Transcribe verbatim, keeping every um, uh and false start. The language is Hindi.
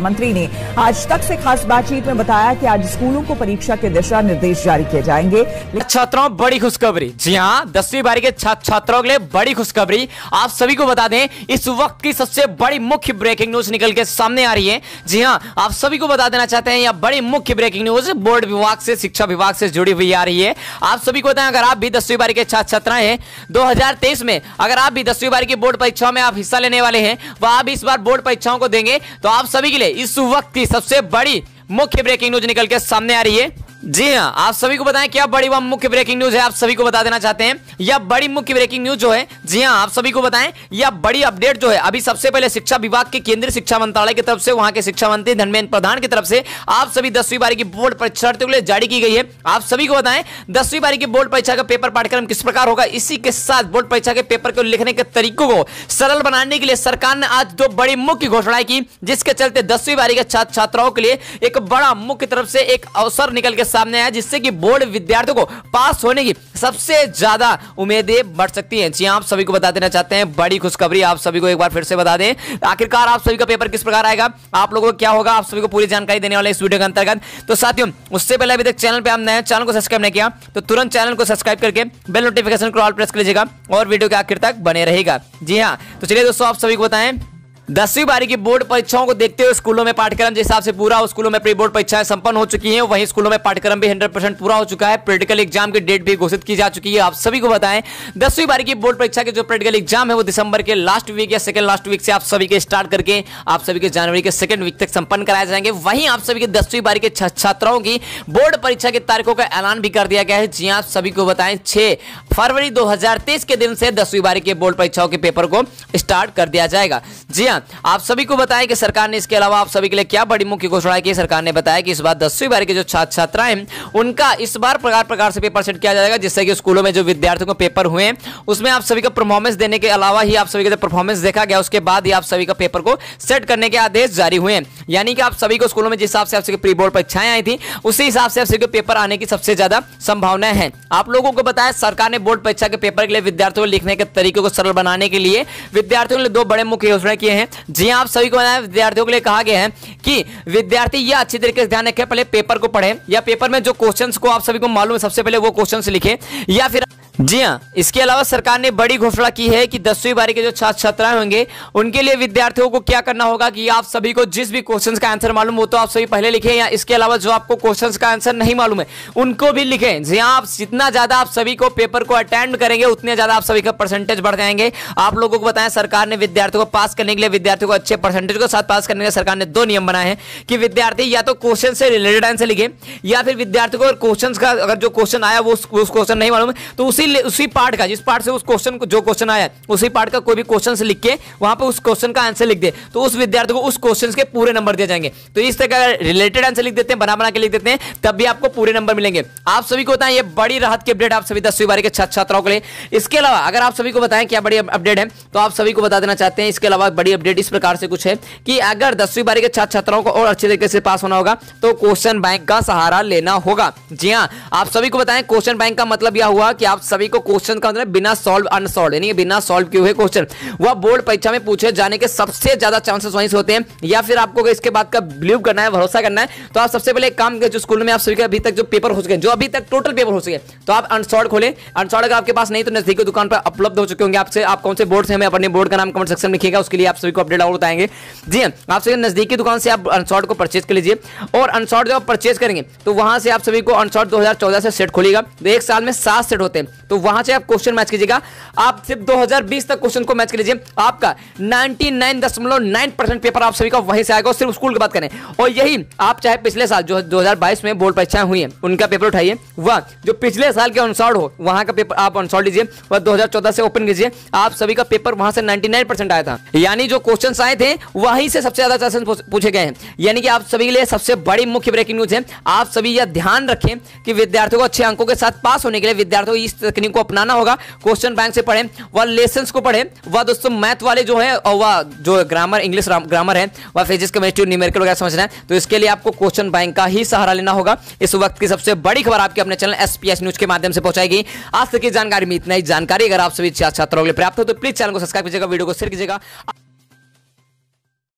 मंत्री ने आज तक से खास बातचीत में बताया कि आज स्कूलों को परीक्षा के दिशा निर्देश जारी किए जाएंगे। छात्रों बड़ी खुशखबरी, जी हाँ, दसवीं बारहवीं के छात्र छात्रों के लिए बड़ी खुशखबरी। आप सभी को बता दें इस वक्त की सबसे बड़ी मुख्य ब्रेकिंग न्यूज निकल के सामने आ रही है। जी हाँ, आप सभी को बता देना चाहते हैं यह बड़ी मुख्य ब्रेकिंग न्यूज बोर्ड विभाग से, शिक्षा विभाग से जुड़ी हुई आ रही है। आप सभी को बताएं अगर आप भी दसवीं बारहवीं के छात्र छात्राएं हैं दो हजार तेईस में, अगर आप भी दसवीं बारहवीं की बोर्ड परीक्षाओं में आप हिस्सा लेने वाले हैं, वह आप इस बार बोर्ड परीक्षाओं को देंगे, तो आप सभी के लिए इस वक्त की सबसे बड़ी मुख्य ब्रेकिंग न्यूज निकल के सामने आ रही है। जी हाँ, आप सभी को बताएं क्या बड़ी वह मुख्य ब्रेकिंग न्यूज है, आप सभी को बता देना चाहते हैं यह बड़ी मुख्य ब्रेकिंग न्यूज जो है। जी हाँ, आप सभी को बताएं यह बड़ी अपडेट जो है अभी सबसे पहले शिक्षा विभाग के केंद्रीय शिक्षा मंत्रालय की तरफ से, वहां के शिक्षा मंत्री धर्मेंद्र प्रधान की तरफ से आप सभी दसवीं बारहवीं की बोर्ड परीक्षार्थियों के लिए जारी की गई है। आप सभी को बताएं दसवीं बारहवीं की बोर्ड परीक्षा का पेपर पाठ्यक्रम किस प्रकार होगा, इसी के साथ बोर्ड परीक्षा के पेपर को लिखने के तरीकों को सरल बनाने के लिए सरकार ने आज दो बड़ी मुख्य घोषणाएं की, जिसके चलते दसवीं बारहवीं के छात्र छात्राओं के लिए एक बड़ा मुख्य तरफ से एक अवसर निकल के सामने आया, जिससे कि बोर्ड विद्यार्थियों को पास होने की सबसे ज्यादा उम्मीदें बढ़ सकती हैं। जी आप सभी को बता देना चाहते हैं बड़ी खुशखबरी, आप सभी को एक बार फिर से बता दें आखिरकार आप सभी का पेपर किस प्रकार आएगा, आप लोगों को क्या होगा, आप सभी को पूरी जानकारी देने वाले इस वीडियो के अंतर्गत। तो साथियों, उससे पहले अभी तक चैनल पे आप नए चैनल को सब्सक्राइब नहीं किया तो तुरंत चैनल को सब्सक्राइब करके बेल नोटिफिकेशन को ऑल प्रेस कर लीजिएगा और वीडियो के आखिर तक बने रहेगा। जी हाँ, तो चलिए दोस्तों, आप सभी को बताएं दसवीं बारहवीं की बोर्ड परीक्षाओं को देखते हुए स्कूलों में पाठ्यक्रम जिस हिसाब से पूरा हो, स्कूलों में प्री बोर्ड परीक्षाएं संपन्न हो चुकी हैं, वहीं स्कूलों में पाठ्यक्रम भी सौ परसेंट पूरा हो चुका है। प्रैक्टिकल एग्जाम की डेट भी घोषित की जा चुकी है। आप सभी को बताएं दसवीं बारहवीं की बोर्ड परीक्षा के जो प्रैक्टिकल एग्जाम है वो दिसंबर के लास्ट वीक या सेकंड लास्ट वीक से आप सभी के स्टार्ट करके आप सभी के जनवरी के सेकंड वीक तक संपन्न कराए जाएंगे। वहीं आप सभी के दसवीं बारहवीं के छात्राओं की बोर्ड परीक्षा की तारीखों का ऐलान भी कर दिया गया है। जी आप सभी को बताएं छह फरवरी दो हजार तेईस के दिन से दसवीं बारहवीं के बोर्ड परीक्षाओं के पेपर को स्टार्ट कर दिया जाएगा। जी हाँ, आप सभी को बताया कि सरकार ने इसके अलावा आप सभी के लिए क्या बड़ी मुख्य घोषणा की। सरकार ने बताया कि इस बार दसवीं बारहवीं के जो छात्र छात्राएं हैं उनका इस बार प्रकार प्रकार से पेपर सेट किया जाएगा, जिससे कि स्कूलों में जो विद्यार्थियों को पेपर हुए हैं उसमें आप सभी का परफॉर्मेंस देने के अलावा ही आप सभी का परफॉर्मेंस देखा गया, उसके बाद ही आप सभी का पेपर को सेट करने के आदेश जारी हुए हैं। यानी कि आप सभी को स्कूलों में जिस हिसाब से आप सभी प्री बोर्ड परीक्षाएं आई थी उसी हिसाब से आप सभी को पेपर आने की सबसे ज्यादा संभावनाएं हैं। आप लोगों को बताया सरकार ने बोर्ड परीक्षा के पेपर के लिए विद्यार्थियों को लिखने के तरीके को सरल बनाने के लिए विद्यार्थियों के लिए दो बड़े मुख्य घोषणा किए हैं। जी आप सभी को बताया विद्यार्थियों के लिए कहा गया है कि विद्यार्थी यह अच्छी तरीके से ध्यान रखें, पहले पेपर को पढ़ें या पेपर में जो क्वेश्चंस को आप सभी को मालूम है सबसे पहले वो क्वेश्चंस लिखें या फिर। जी हाँ, इसके अलावा सरकार ने बड़ी घोषणा की है कि दसवीं बारहवीं के जो छात्र छात्राएं होंगे उनके लिए विद्यार्थियों को क्या करना होगा कि आप सभी को जिस भी क्वेश्चंस का आंसर मालूम हो तो आप सभी पहले लिखें, या इसके अलावा जो आपको क्वेश्चंस का आंसर नहीं मालूम है उनको भी लिखें। जी हाँ, आप जितना ज्यादा आप सभी को पेपर को अटेंड करेंगे उतने ज्यादा आप सभी का परसेंटेज बढ़ जाएंगे। आप लोगों को बताएं सरकार ने विद्यार्थियों को पास करने के लिए, विद्यार्थियों को अच्छे परसेंटेज के साथ पास करने के लिए सरकार ने दो नियम बनाए हैं कि विद्यार्थी या तो क्वेश्चन से रिलेटेड आंसर लिखे या फिर विद्यार्थियों को क्वेश्चन का अगर जो क्वेश्चन आया वो उस क्वेश्चन नहीं मालूम है तो उसी उसी पार्ट का जिस पार्ट से उस क्वेश्चन को जो क्वेश्चन आया उसी पार्ट का कोई भी क्वेश्चन से लिख के वहां पे उस क्वेश्चन का आंसर लिख दे तो उस विद्यार्थी को उस क्वेश्चन के पूरे नंबर दिए जाएंगे। तो इस तरह का रिलेटेड आंसर लिख देते हैं, बना बना के लिख देते हैं, तब भी आपको पूरे नंबर मिलेंगे। आप सभी को बताएं ये बड़ी राहत की अपडेट आप सभी दसवीं बारहवीं के छात्र छात्राओं के लिए। इसके अलावा अगर आप सभी को बताएं क्या बड़ी अपडेट है तो आप सभी को बता देना चाहते हैं इसके अलावा बड़ी अपडेट इस प्रकार से कुछ है कि अगर दसवीं बारहवीं के छात्र छात्राओं को और अच्छे तरीके से पास होना होगा तो क्वेश्चन बैंक का सहारा लेना होगा। जी हाँ, आप सभी को बताएं क्वेश्चन बैंक का मतलब यह हुआ कि आप सभी को क्वेश्चन का मतलब बिना सॉल्व अनसॉल्व यानी बिना सॉल्व किए हुए क्वेश्चन वह बोर्ड परीक्षा में पूछे जाने के सबसे ज्यादा चांसेस वहीं से होते हैं। या फिर आपको इसके बाद का बिलीव करना है, भरोसा करना है तो आप सबसे पहले एक काम करें, जो स्कूल में आप सभी के अभी तक जो पेपर हो चुके हैं, जो अभी तक टोटल पेपर हो चुके हैं, तो आप अनसॉल्व खोलें। अनसॉल्व अगर आपके पास नहीं तो नजदीकी दुकान पर उपलब्ध हो चुके होंगे। आपसे आप कौन से बोर्ड से हमें अपने बोर्ड का नाम कमेंट सेक्शन में लिखिएगा, उसके लिए आप सभी को अपडेट और बताएंगे। जी हाँ, आप सभी नजदीकी दुकान से आप अनसॉल्व को परचेज कर लीजिए और अनसॉल्व जब आप परचेज करेंगे तो वहां से आप सभी को अनसॉल्व दो हजार चौदह से सेट खोलेगा। तो एक साल में सात सेट होते हैं तो वहां से आप क्वेश्चन मैच कीजिएगा। आप सिर्फ दो हजार बीस तक क्वेश्चन को मैच कर लीजिए, आपका निन्यानवे दशमलव नौ परसेंट पेपर आप सभी का वहीं से आएगा। और सिर्फ स्कूल की बात करें और यही आप चाहे पिछले साल जो दो हजार बाईस में बोर्ड परीक्षाएं हुई हैं उनका पेपर उठाइए, वह जो पिछले साल के अनसॉल्व हो वहां का पेपर आप अनसॉल्व लीजिए, वह दो हजार चौदह से ओपन कीजिए, आप सभी का पेपर वहां से निन्यानवे परसेंट आया था। यानी जो क्वेश्चंस आए थे वहीं से सबसे ज्यादा क्वेश्चन पूछे गए हैं। यानी कि आप सभी के लिए सबसे बड़ी मुख्य ब्रेकिंग न्यूज है। आप सभी यह ध्यान रखें कि विद्यार्थियों को अच्छे अंकों के साथ पास होने के लिए विद्यार्थियों को इस तकनीक को अपनाना होगा। क्वेश्चन बैंक से पढ़ें, वह लेसन्स को पढ़ें, वह दोस्तों मैथ वाले जो है और वह जो ग्रामर इंग्लिश ग्रामर है वह फिजिक्स केमिस्ट्री न्यूमेरिकल वगैरह समझना है तो इसके लिए आपको क्वेश्चन बैंक का ही सहारा लेना होगा। इस वक्त की सबसे बड़ी खबर आपके अपने चैनल एसपीएस न्यूज के माध्यम से पहुंचाएगी। आज तक की जानकारी में इतना ही जानकारी अगर आप सभी छात्रों के लिए पर्याप्त हो तो प्लीज चैनल को सब्सक्राइब कीजिएगा, वीडियो को शेयर कीजिएगा।